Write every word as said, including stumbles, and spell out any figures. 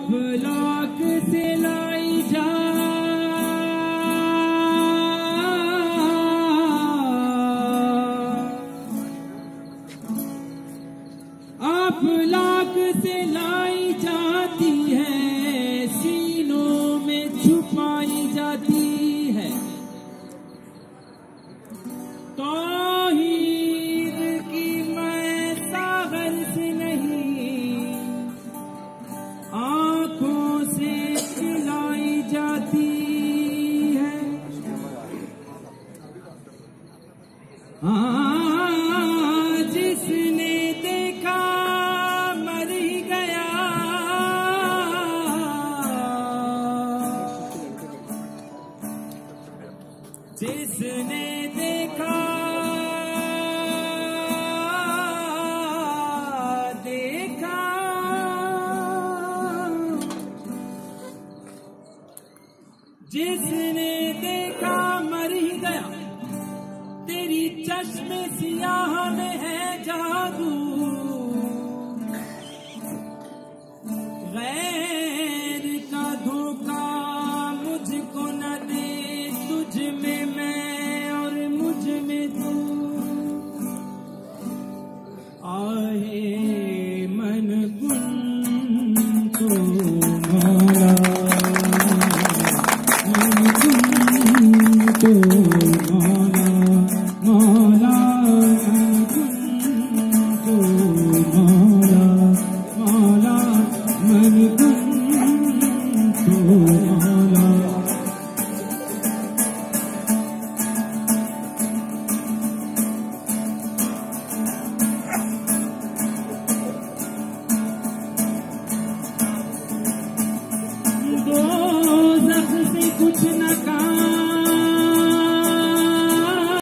आप लाख से लाई जा आप लाख से लाई जाती है, सीनों में छुपाई जाती है। तौहीद की मैं सागर से नहीं, आंखों से खिलाई जाती है। हाँ, जिसने देखा मर ही गया, जिसने देखा देखा जिसने देखा मर ही गया। तेरी चश्मे सियाह में है जादू, गैर का धोखा मुझको न दे, तुझ में मैं और मुझ में तू। आहे